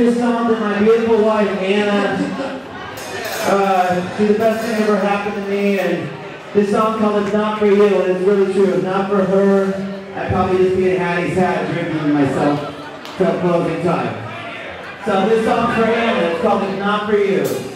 this song to my beautiful wife, Anna. She's the best thing ever happened to me, and this song called It's Not For You, and it's really true. If not for her, I'd probably just be in Hattie's hat drinking myself till closing time. So this song's for Anna, it's called It's Not For You.